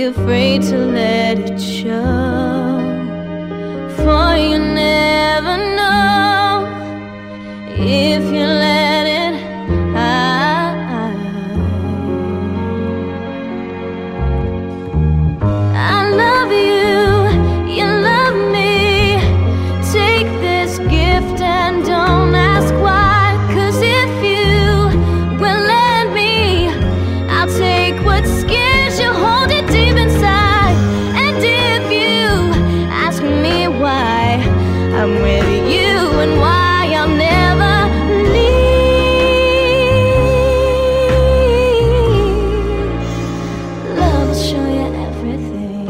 be afraid to let it show, for you never know if you let it out. I love you, you love me. Take this gift and don't ask why, 'cause if you will let me, I'll take what scares you, hold it deep inside. And if you ask me why I'm with you and why I'll never leave, love will show you everything.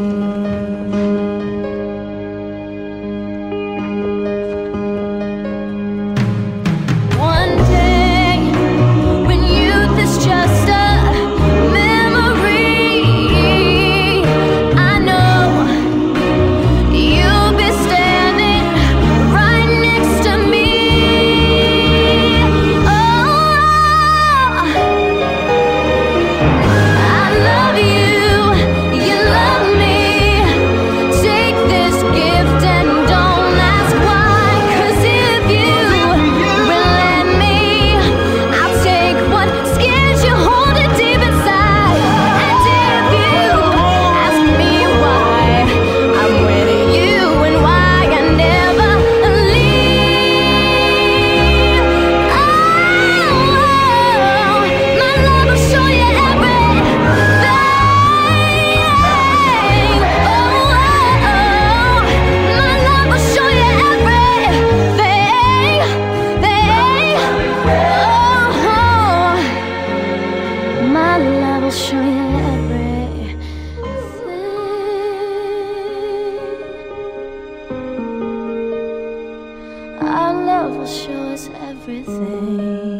One day when youth is just a memory, I know you'll be standing right next to me. Oh, I love you, you love me. Take this gift and don't ask why, 'cause if you will let me, I'll take what scares you, hold it deep inside. And if you ask me why I'm with you and why I never leave, oh, my love will show you everything. My love will show you everything. My love will show you everything. Our love will show us everything.